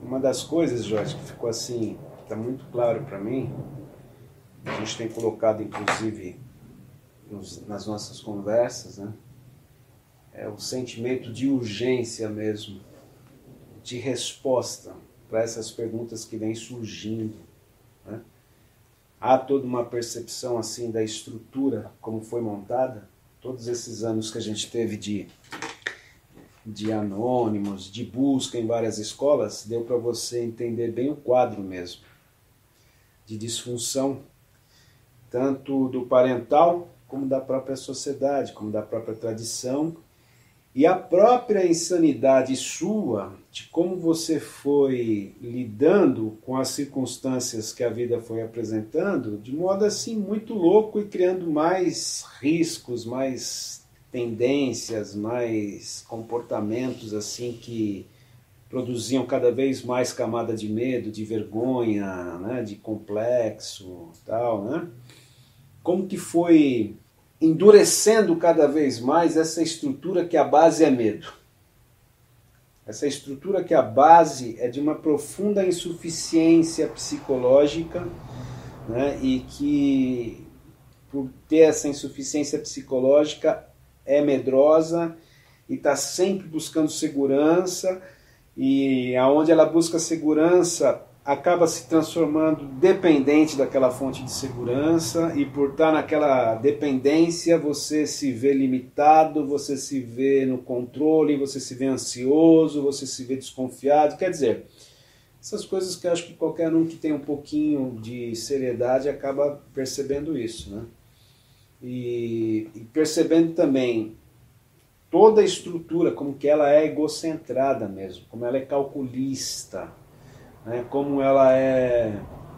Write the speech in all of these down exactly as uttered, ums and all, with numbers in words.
uma das coisas, Jorge, que ficou assim, está muito claro para mim, a gente tem colocado inclusive nos, nas nossas conversas, né? É o sentimento de urgência mesmo, de resposta para essas perguntas que vêm surgindo, né? Há toda uma percepção assim da estrutura como foi montada, todos esses anos que a gente teve de, de anônimos, de busca em várias escolas, deu para você entender bem o quadro mesmo, de disfunção, tanto do parental, como da própria sociedade, como da própria tradição, e a própria insanidade sua, de como você foi lidando com as circunstâncias que a vida foi apresentando, de modo assim muito louco e criando mais riscos, mais tendências, mais comportamentos assim que produziam cada vez mais camada de medo, de vergonha, né, de complexo, tal, né? Como que foi endurecendo cada vez mais essa estrutura que a base é medo. Essa estrutura que a base é de uma profunda insuficiência psicológica, né, e que, por ter essa insuficiência psicológica, é medrosa e está sempre buscando segurança, e aonde ela busca segurança acaba se transformando dependente daquela fonte de segurança, e por estar naquela dependência você se vê limitado, você se vê no controle, você se vê ansioso, você se vê desconfiado. Quer dizer, essas coisas que eu acho que qualquer um que tem um pouquinho de seriedade acaba percebendo isso, né? E, e percebendo também toda a estrutura, como que ela é egocentrada mesmo, como ela é calculista, né, como ela é,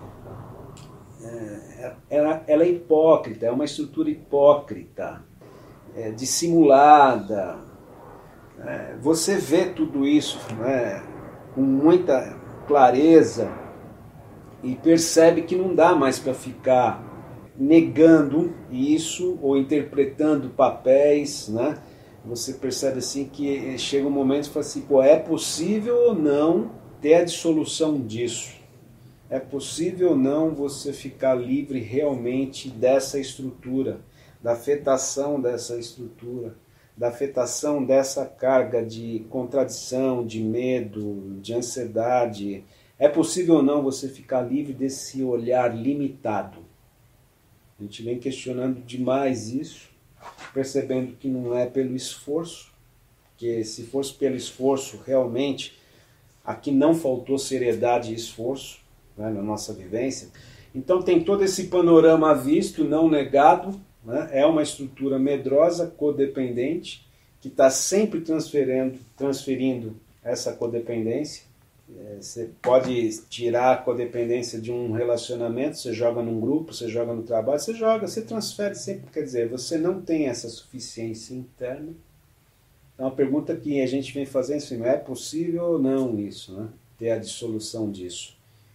é ela, ela é hipócrita, é uma estrutura hipócrita, é, dissimulada. É, você vê tudo isso, né, com muita clareza e percebe que não dá mais para ficar negando isso ou interpretando papéis, né? Você percebe assim que chega um momento e fala assim, pô, é possível ou não ter a dissolução disso? É possível ou não você ficar livre realmente dessa estrutura, da afetação dessa estrutura, da afetação dessa carga de contradição, de medo, de ansiedade? É possível ou não você ficar livre desse olhar limitado? A gente vem questionando demais isso, percebendo que não é pelo esforço, que se fosse pelo esforço realmente, aqui não faltou seriedade e esforço, né, na nossa vivência. Então tem todo esse panorama visto, não negado, né, é uma estrutura medrosa, codependente, que está sempre transferindo, transferindo essa codependência. É, você pode tirar a codependência de um relacionamento, você joga num grupo, você joga no trabalho, você joga, você transfere sempre, quer dizer, você não tem essa suficiência interna. Então a pergunta que a gente vem fazendo é assim, é possível ou não isso, né? Ter a dissolução disso?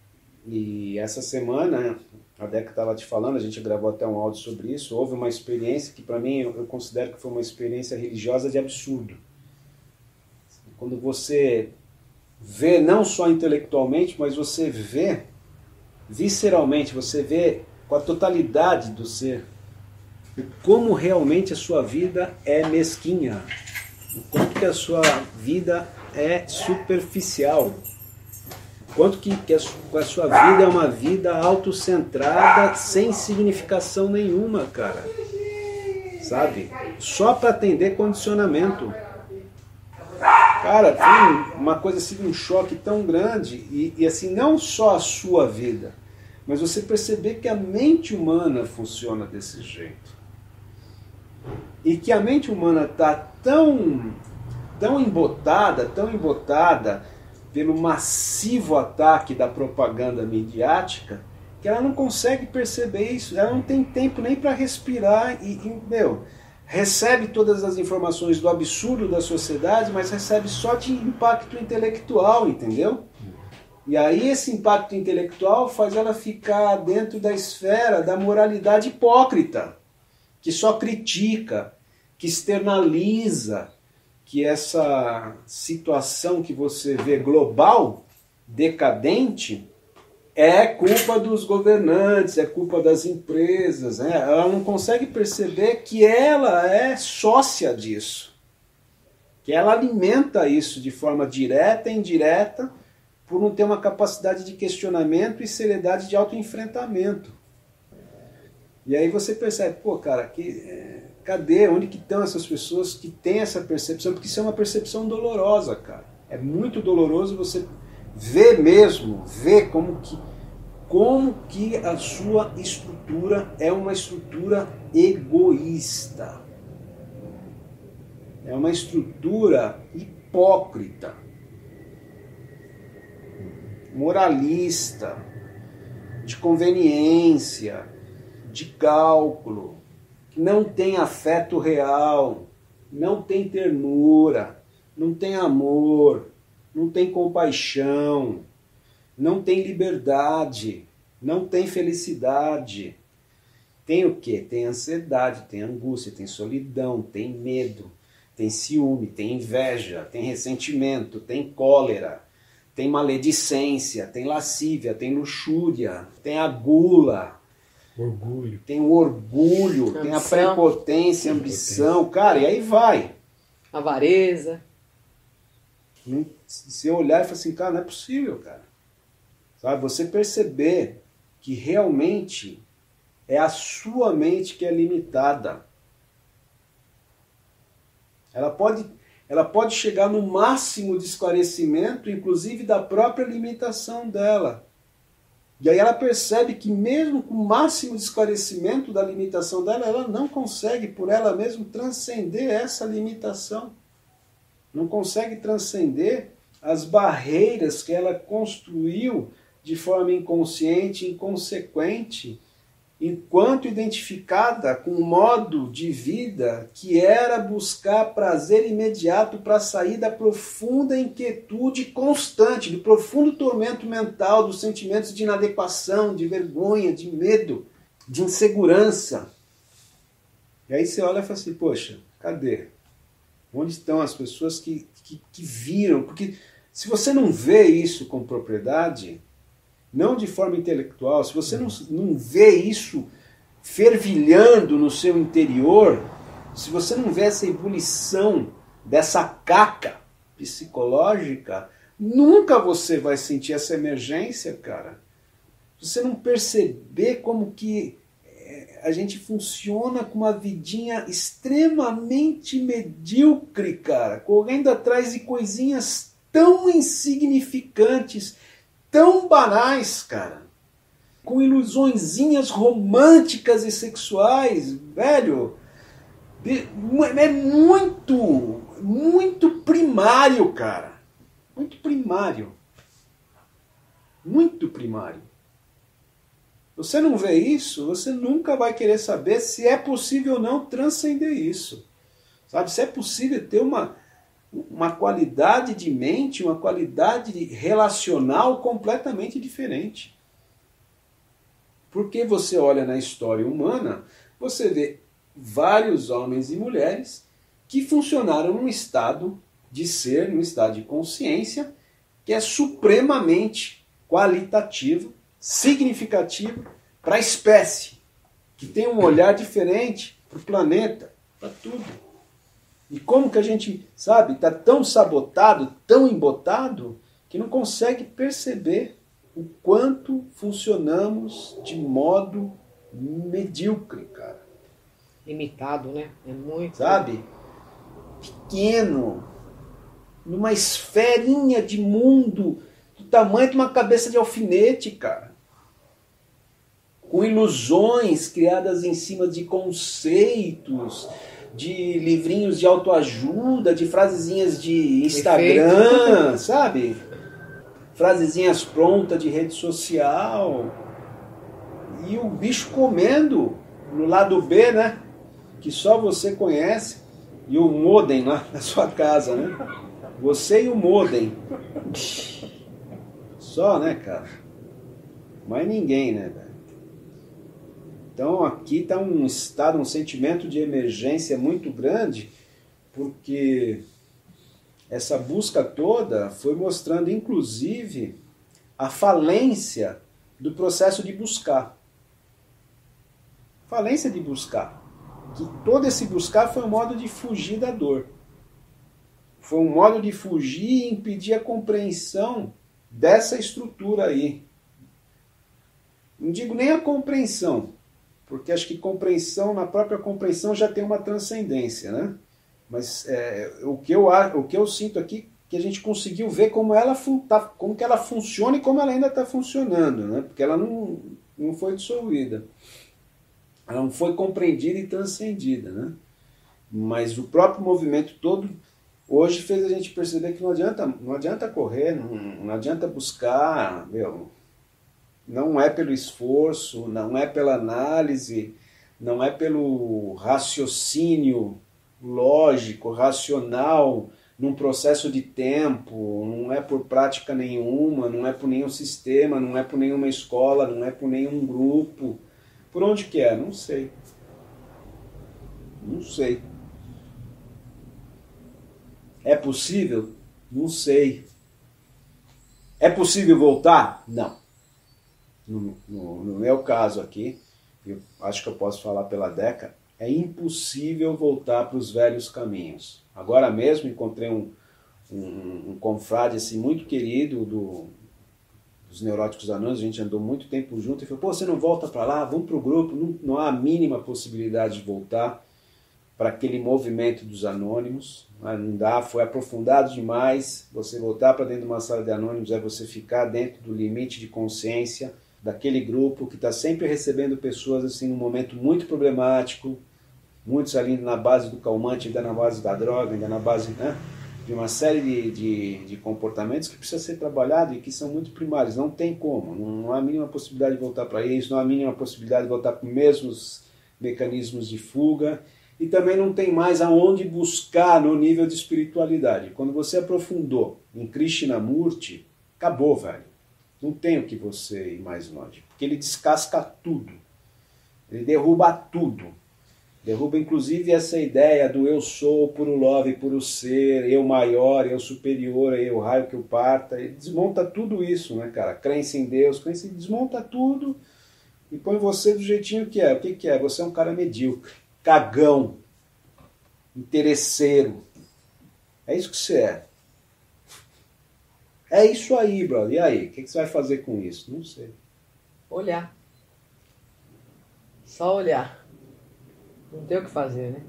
E essa semana, a Deca estava te falando, a gente gravou até um áudio sobre isso, houve uma experiência que para mim eu considero que foi uma experiência religiosa de absurdo. Quando você vê, não só intelectualmente, mas você vê visceralmente, você vê com a totalidade do ser, como realmente a sua vida é mesquinha, o quanto que a sua vida é superficial, quanto que, que a, a sua vida é uma vida autocentrada, sem significação nenhuma, cara, sabe? Só para atender condicionamento. Cara, foi uma coisa assim, um choque tão grande, e, e assim, não só a sua vida, mas você perceber que a mente humana funciona desse jeito. E que a mente humana está tão, tão embotada, tão embotada pelo massivo ataque da propaganda midiática, que ela não consegue perceber isso, ela não tem tempo nem para respirar e, e, meu, recebe todas as informações do absurdo da sociedade, mas recebe só de impacto intelectual, entendeu? E aí esse impacto intelectual faz ela ficar dentro da esfera da moralidade hipócrita, que só critica, que externaliza, que essa situação que você vê global, decadente, é culpa dos governantes, é culpa das empresas, né? Ela não consegue perceber que ela é sócia disso, que ela alimenta isso de forma direta e indireta, por não ter uma capacidade de questionamento e seriedade de autoenfrentamento. E aí você percebe, pô, cara, que, é, cadê, onde que estão essas pessoas que têm essa percepção? Porque isso é uma percepção dolorosa, cara. É muito doloroso você ver mesmo, ver como que, como que a sua estrutura é uma estrutura egoísta. É uma estrutura hipócrita, moralista, de conveniência, de cálculo, que não tem afeto real, não tem ternura, não tem amor, não tem compaixão, não tem liberdade, não tem felicidade. Tem o quê? Tem ansiedade, tem angústia, tem solidão, tem medo, tem ciúme, tem inveja, tem ressentimento, tem cólera, tem maledicência, tem lascívia, tem luxúria, tem a gula, orgulho. Tem o orgulho, ambição. Tem a prepotência, a ambição, cara, e aí vai. Avareza. Você olhar e falar assim, cara, não é possível, cara. Sabe? Você perceber que realmente é a sua mente que é limitada. Ela pode, ela pode chegar no máximo de esclarecimento, inclusive da própria limitação dela. E aí ela percebe que mesmo com o máximo de esclarecimento da limitação dela, ela não consegue por ela mesma transcender essa limitação. Não consegue transcender as barreiras que ela construiu de forma inconsciente, inconsequente, enquanto identificada com um modo de vida que era buscar prazer imediato para sair da profunda inquietude constante, do profundo tormento mental, dos sentimentos de inadequação, de vergonha, de medo, de insegurança. E aí você olha e fala assim, poxa, cadê? Onde estão as pessoas que, que, que viram? Porque se você não vê isso com propriedade, não de forma intelectual, se você não, não vê isso fervilhando no seu interior, se você não vê essa ebulição dessa caca psicológica, nunca você vai sentir essa emergência, cara. Se você não perceber como que a gente funciona com uma vidinha extremamente medíocre, cara, correndo atrás de coisinhas tão insignificantes, tão banais, cara, com ilusõezinhas românticas e sexuais, velho, é muito, muito primário, cara, muito primário, muito primário. Você não vê isso, você nunca vai querer saber se é possível ou não transcender isso, sabe? Se é possível ter uma uma qualidade de mente, uma qualidade relacional completamente diferente. Porque você olha na história humana, você vê vários homens e mulheres que funcionaram num estado de ser, num estado de consciência, que é supremamente qualitativo, significativo para a espécie, que tem um olhar diferente para o planeta, para tudo. E como que a gente, sabe, está tão sabotado, tão embotado, que não consegue perceber o quanto funcionamos de modo medíocre, cara. Limitado, né? É muito. Sabe? Pequeno, numa esferinha de mundo do tamanho de uma cabeça de alfinete, cara. Com ilusões criadas em cima de conceitos, de livrinhos de autoajuda, de frasezinhas de Instagram, Efeito. Sabe? Frasezinhas prontas de rede social. E o bicho comendo no lado B, né? Que só você conhece. E o modem lá na sua casa, né? Você e o modem. Só, né, cara? Mais ninguém, né, velho? Então aqui está um estado, um sentimento de emergência muito grande, porque essa busca toda foi mostrando, inclusive, a falência do processo de buscar. Falência de buscar. Que todo esse buscar foi um modo de fugir da dor. Foi um modo de fugir e impedir a compreensão dessa estrutura aí. Não digo nem a compreensão, porque acho que compreensão, na própria compreensão já tem uma transcendência, né? Mas é, o, que eu, o que eu sinto aqui é que a gente conseguiu ver como, ela, tá, como que ela funciona e como ela ainda está funcionando, né? Porque ela não, não foi dissolvida. Ela não foi compreendida e transcendida, né? Mas o próprio movimento todo hoje fez a gente perceber que não adianta, não adianta correr, não, não adianta buscar, meu, não é pelo esforço, não é pela análise, não é pelo raciocínio lógico, racional, num processo de tempo, não é por prática nenhuma, não é por nenhum sistema, não é por nenhuma escola, não é por nenhum grupo. Por onde que é? Não sei. Não sei. É possível? Não sei. É possível voltar? Não. No, no, no meu caso aqui, eu acho que eu posso falar pela Deca, é impossível voltar para os velhos caminhos. Agora mesmo encontrei um, um, um confrade assim, muito querido do, dos Neuróticos Anônimos, a gente andou muito tempo junto, e falou, pô, você não volta para lá? Vamos para o grupo. Não, não há a mínima possibilidade de voltar para aquele movimento dos anônimos. Não dá, foi aprofundado demais. Você voltar para dentro de uma sala de anônimos é você ficar dentro do limite de consciência daquele grupo que está sempre recebendo pessoas assim num momento muito problemático, muitos ali na base do calmante, ainda na base da droga, ainda na base, né, de uma série de, de, de comportamentos que precisa ser trabalhado e que são muito primários. Não tem como, não há a mínima possibilidade de voltar para isso, não há a mínima possibilidade de voltar para os mesmos mecanismos de fuga, e também não tem mais aonde buscar no nível de espiritualidade. Quando você aprofundou em Krishnamurti, acabou, velho. Não tem o que você ir mais longe, porque ele descasca tudo, ele derruba tudo, derruba inclusive essa ideia do eu sou, puro love, puro ser, eu maior, eu superior, eu raio que eu parta, ele desmonta tudo isso, né, cara? Crença em Deus, crença, desmonta tudo e põe você do jeitinho que é. O que que é? Você é um cara medíocre, cagão, interesseiro, é isso que você é. É isso aí, brother. E aí? O que você vai fazer com isso? Não sei. Olhar. Só olhar. Não tem o que fazer, né?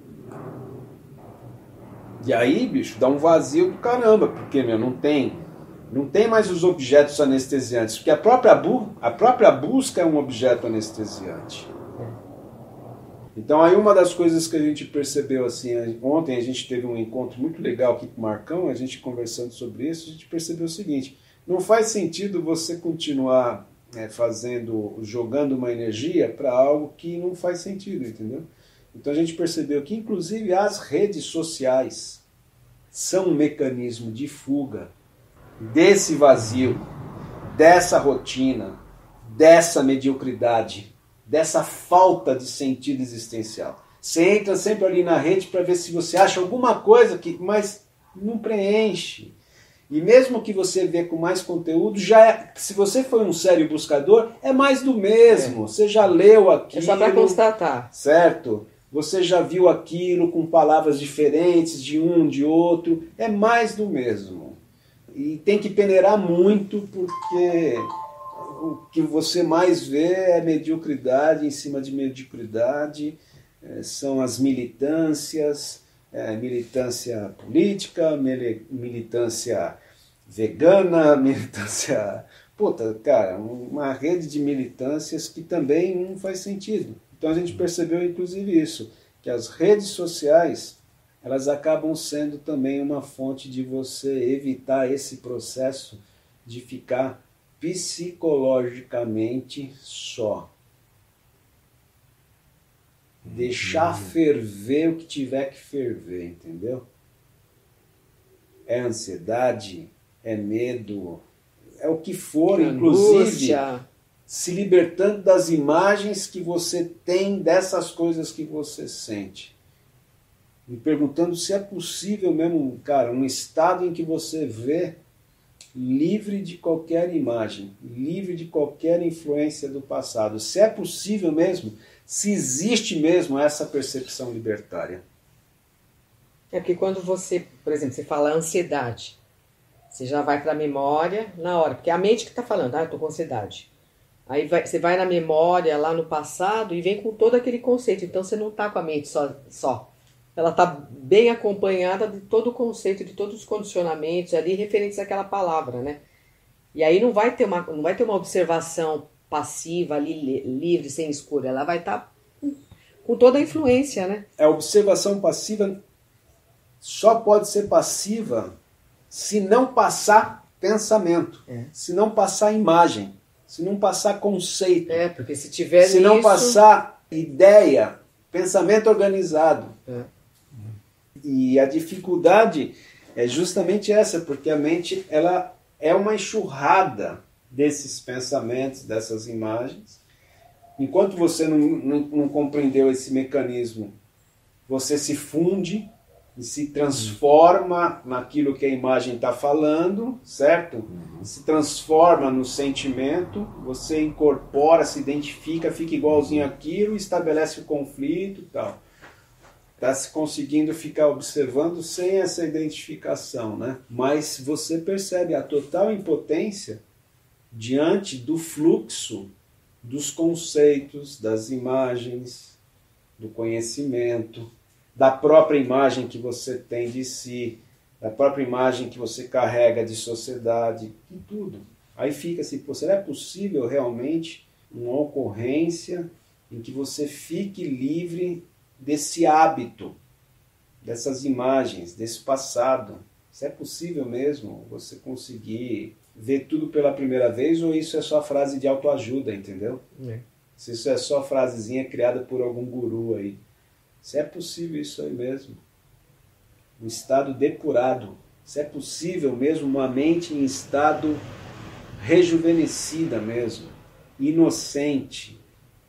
E aí, bicho, dá um vazio do caramba, porque, meu, não tem, não tem mais os objetos anestesiantes, porque a própria, bu a própria busca é um objeto anestesiante. Então aí uma das coisas que a gente percebeu assim, ontem a gente teve um encontro muito legal aqui com o Marcão, a gente conversando sobre isso, a gente percebeu o seguinte, não faz sentido você continuar é, fazendo, jogando uma energia para algo que não faz sentido, entendeu? Então a gente percebeu que inclusive as redes sociais são um mecanismo de fuga desse vazio, dessa rotina, dessa mediocridade, dessa falta de sentido existencial. Você entra sempre ali na rede para ver se você acha alguma coisa, que, mas não preenche. E mesmo que você vê com mais conteúdo, já é, se você foi um sério buscador, é mais do mesmo. É. Você já leu aquilo. É só para constatar. Certo? Você já viu aquilo com palavras diferentes de um, de outro. É mais do mesmo. E tem que peneirar muito, porque o que você mais vê é mediocridade em cima de mediocridade, é, são as militâncias, é, militância política, militância vegana, militância... Puta, cara, uma rede de militâncias que também não faz sentido. Então a gente percebeu inclusive isso, que as redes sociais, elas acabam sendo também uma fonte de você evitar esse processo de ficar psicologicamente só. Deixar ferver o que tiver que ferver, entendeu? É ansiedade, é medo, é o que for, inclusive se libertando das imagens que você tem dessas coisas que você sente. Me perguntando se é possível mesmo, cara, um estado em que você vê livre de qualquer imagem, livre de qualquer influência do passado. Se é possível mesmo, se existe mesmo essa percepção libertária. É porque quando você, por exemplo, você fala ansiedade, você já vai para a memória na hora, porque é a mente que está falando, ah, eu estou com ansiedade. Aí vai, você vai na memória, lá no passado, e vem com todo aquele conceito. Então você não está com a mente só. só. Ela está bem acompanhada de todo o conceito, de todos os condicionamentos ali referentes àquela palavra, né? E aí não vai ter uma, não vai ter uma observação passiva ali, livre, sem escolha. Ela vai estar tá com toda a influência, né? A observação passiva só pode ser passiva se não passar pensamento, é. se não passar imagem, se não passar conceito. É, porque se tiver Se não passar ideia, pensamento organizado. É. E a dificuldade é justamente essa, porque a mente ela é uma enxurrada desses pensamentos, dessas imagens. Enquanto você não, não, não compreendeu esse mecanismo, você se funde e se transforma naquilo que a imagem está falando, certo? Uhum. Se transforma no sentimento, você incorpora, se identifica, fica igualzinho àquilo, estabelece o conflito e tal. Está se conseguindo ficar observando sem essa identificação, né? Mas você percebe a total impotência diante do fluxo dos conceitos, das imagens, do conhecimento, da própria imagem que você tem de si, da própria imagem que você carrega de sociedade, de tudo. Aí fica assim, pô, será possível realmente uma ocorrência em que você fique livre desse hábito, dessas imagens, desse passado? Se é possível mesmo você conseguir ver tudo pela primeira vez, ou isso é só frase de autoajuda, entendeu? É. Se isso é só frasezinha criada por algum guru aí. Se é possível isso aí mesmo. Um estado depurado. Se é possível mesmo uma mente em estado rejuvenescida mesmo, inocente.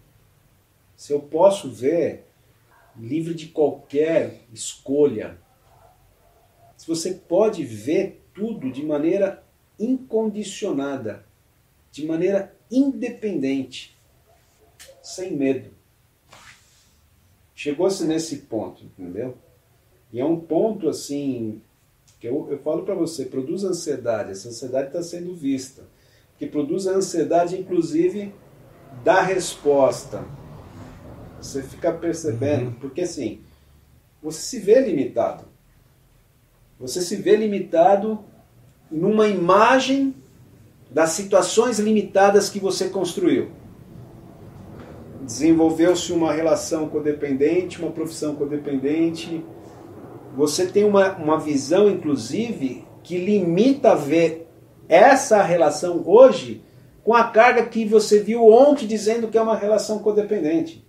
Se eu posso ver livre de qualquer escolha, se você pode ver tudo de maneira incondicionada, de maneira independente, sem medo. Chegou-se nesse ponto, entendeu? E é um ponto assim, que eu, eu falo para você, produz ansiedade, essa ansiedade está sendo vista, porque produz a ansiedade inclusive da resposta. Você fica percebendo, porque assim, você se vê limitado. Você se vê limitado numa imagem das situações limitadas que você construiu. Desenvolveu-se uma relação codependente, uma profissão codependente. Você tem uma, uma visão, inclusive, que limita a ver essa relação hoje com a carga que você viu ontem dizendo que é uma relação codependente.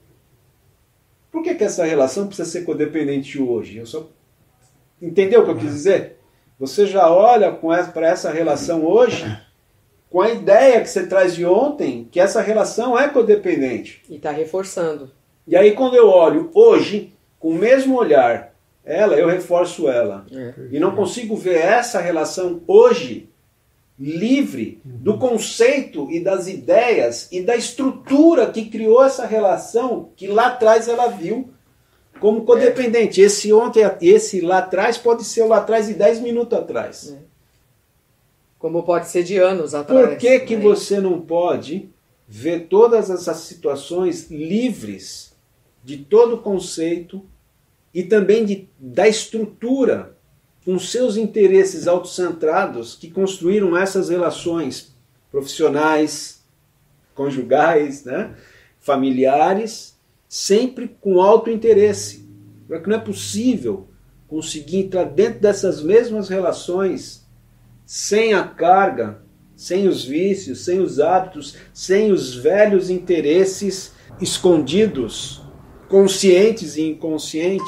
Por que, que essa relação precisa ser codependente hoje? Eu só... Entendeu o que eu quis dizer? Você já olha para essa relação hoje com a ideia que você traz de ontem, que essa relação é codependente. E está reforçando. E aí quando eu olho hoje, com o mesmo olhar, ela, eu reforço ela. É. E não consigo ver essa relação hoje livre do conceito e das ideias e da estrutura que criou essa relação, que lá atrás ela viu como codependente. É. Esse ontem, esse lá atrás pode ser o lá atrás de dez minutos atrás. É. Como pode ser de anos atrás. Por que que você não pode ver todas essas situações livres de todo conceito e também de, da estrutura com seus interesses autocentrados que construíram essas relações profissionais, conjugais, né, familiares, sempre com autointeresse? Porque não é possível conseguir entrar dentro dessas mesmas relações sem a carga, sem os vícios, sem os hábitos, sem os velhos interesses escondidos, conscientes e inconscientes.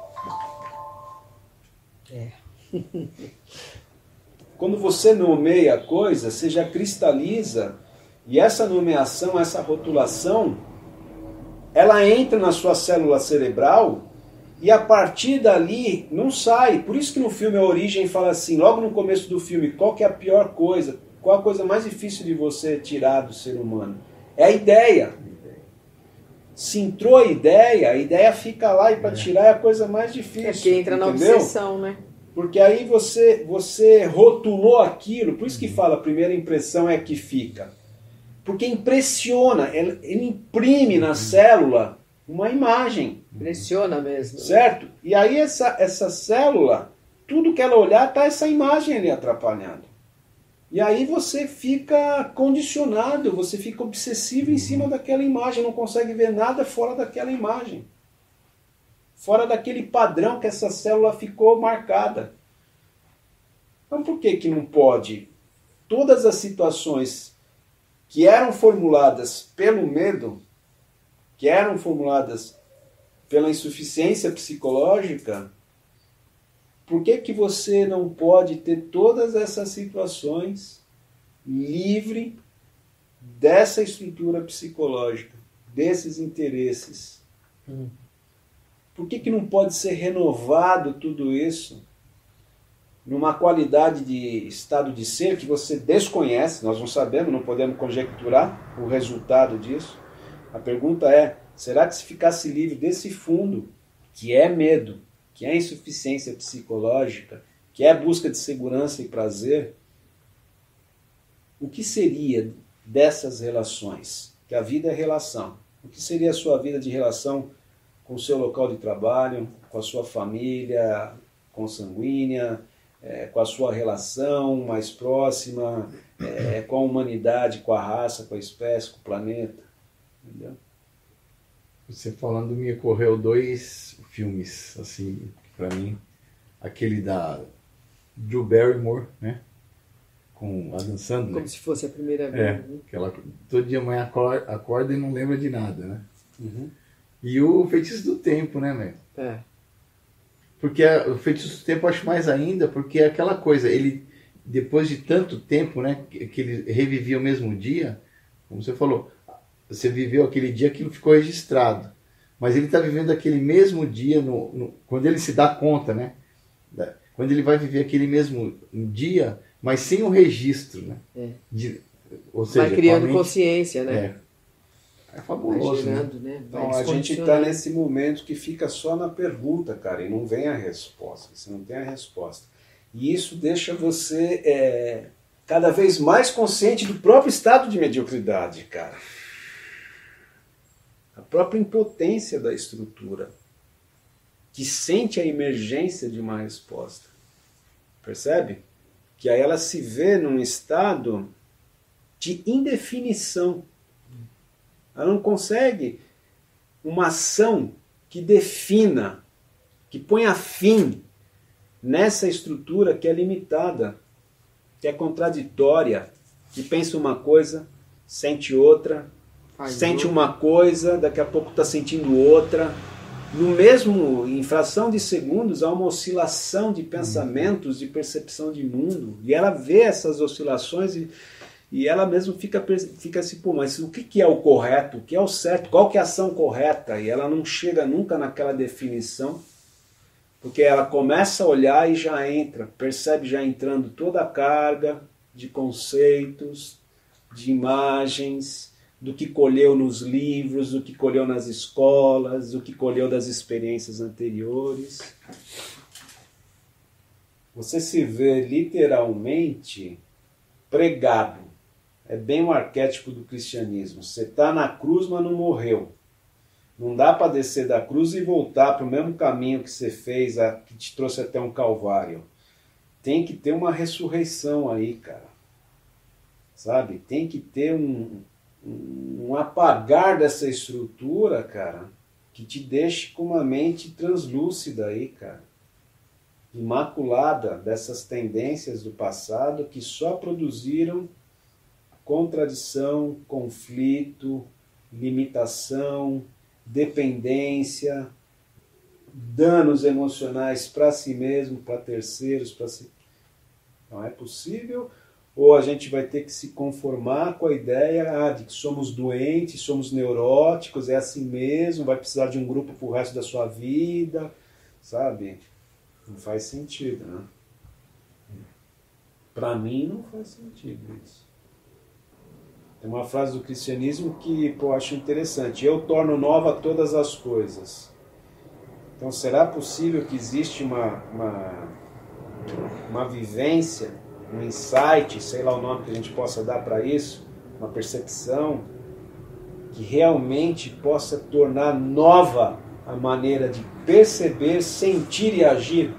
É. Quando você nomeia a coisa, você já cristaliza, e essa nomeação, essa rotulação, ela entra na sua célula cerebral E a partir dali não sai. Por isso que no filme A Origem fala assim, logo no começo do filme, qual que é a pior coisa? Qual a coisa mais difícil de você tirar do ser humano? É a ideia. Se entrou a ideia, a ideia fica lá e para tirar é a coisa mais difícil. É que entra na entendeu? obsessão, né? Porque aí você, você rotulou aquilo, por isso que fala, a primeira impressão é a que fica. Porque impressiona, ele, ele imprime na célula uma imagem. Impressiona mesmo. Certo? E aí essa, essa célula, tudo que ela olhar, tá essa imagem ali atrapalhando. E aí você fica condicionado, você fica obsessivo em cima daquela imagem, não consegue ver nada fora daquela imagem. Fora daquele padrão que essa célula ficou marcada. Então por que que não pode? Todas as situações que eram formuladas pelo medo, que eram formuladas pela insuficiência psicológica, por que que você não pode ter todas essas situações livre dessa estrutura psicológica, desses interesses? Hum. Por que que não pode ser renovado tudo isso numa qualidade de estado de ser que você desconhece? Nós não sabemos, não podemos conjecturar o resultado disso. A pergunta é, será que se ficasse livre desse fundo, que é medo, que é insuficiência psicológica, que é busca de segurança e prazer, o que seria dessas relações? Que a vida é relação. O que seria a sua vida de relação com o seu local de trabalho, com a sua família consanguínea, é, com a sua relação mais próxima, é, com a humanidade, com a raça, com a espécie, com o planeta? Entendeu? Você falando, me ocorreu dois filmes, assim, pra mim. Aquele da Drew Barrymore, né? Com Adam Sandler. Como se fosse a primeira vez. É, Né? que ela todo dia amanhã acorda, acorda e não lembra de nada, né? Uhum. E o Feitiço do Tempo, né, velho? É. Porque a, o Feitiço do Tempo eu acho mais ainda, porque é aquela coisa, ele, depois de tanto tempo, né, que, que ele revivia o mesmo dia, como você falou, você viveu aquele dia, aquilo ficou registrado. Mas ele está vivendo aquele mesmo dia, no, no, quando ele se dá conta, né? Da, quando ele vai viver aquele mesmo dia, mas sem o registro, né? É. De, ou seja, vai criando mente, consciência, né? É, é fabuloso, vai gerando, né? né? Vai Então, a gente está nesse momento que fica só na pergunta, cara, e não vem a resposta. Você não tem a resposta. E isso deixa você é, cada vez mais consciente do próprio estado de mediocridade, cara. A própria impotência da estrutura, que sente a emergência de uma resposta. Percebe? Que aí ela se vê num estado de indefinição. Ela não consegue uma ação que defina, que ponha fim nessa estrutura que é limitada, que é contraditória, que pensa uma coisa, sente outra, Ai, sente Deus. uma coisa, daqui a pouco está sentindo outra. No mesmo, em fração de segundos, há uma oscilação de pensamentos, de percepção de mundo. E ela vê essas oscilações e, e ela mesma fica, fica assim, pô, mas o que, que é o correto? O que é o certo? Qual que é a ação correta? E ela não chega nunca naquela definição, porque ela começa a olhar e já entra, percebe já entrando toda a carga de conceitos, de imagens, do que colheu nos livros, do que colheu nas escolas, do que colheu das experiências anteriores. Você se vê literalmente pregado. É bem um arquétipo do cristianismo. Você está na cruz, mas não morreu. Não dá para descer da cruz e voltar para o mesmo caminho que você fez, a, que te trouxe até um calvário. Tem que ter uma ressurreição aí, cara. Sabe? Tem que ter um... um apagar dessa estrutura, cara, que te deixe com uma mente translúcida aí, cara, imaculada dessas tendências do passado que só produziram contradição, conflito, limitação, dependência, danos emocionais para si mesmo, para terceiros, para si. Não é possível. Ou a gente vai ter que se conformar com a ideia ah, de que somos doentes, somos neuróticos, é assim mesmo, vai precisar de um grupo para o resto da sua vida, sabe? Não faz sentido, né? Para mim não faz sentido isso. Tem uma frase do cristianismo que, pô, eu acho interessante. Eu torno nova todas as coisas. Então, será possível que existe uma, uma, uma vivência, um insight, sei lá o nome que a gente possa dar para isso, uma percepção, que realmente possa tornar nova a maneira de perceber, sentir e agir?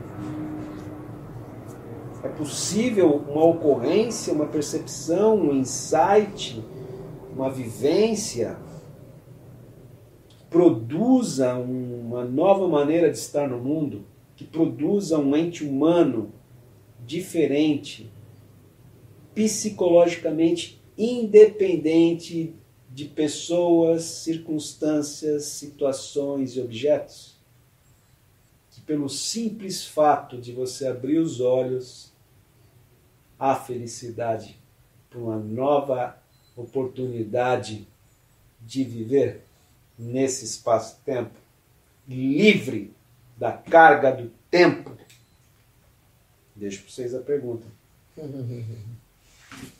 É possível uma ocorrência, uma percepção, um insight, uma vivência que produza uma nova maneira de estar no mundo, que produza um ente humano diferente, psicologicamente independente de pessoas, circunstâncias, situações e objetos? Que pelo simples fato de você abrir os olhos, há felicidade por uma nova oportunidade de viver nesse espaço-tempo, livre da carga do tempo? Deixo para vocês a pergunta.